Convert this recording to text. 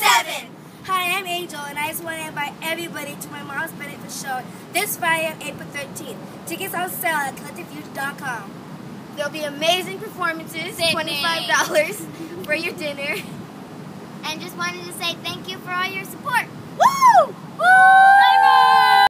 7. Hi, I'm Angel, and I just want to invite everybody to my mom's benefit show this Friday, April 13th. Tickets on sale at collectiveUth.com. There'll be amazing performances, $25 for your dinner. And just wanted to say thank you for all your support. Woo! Woo!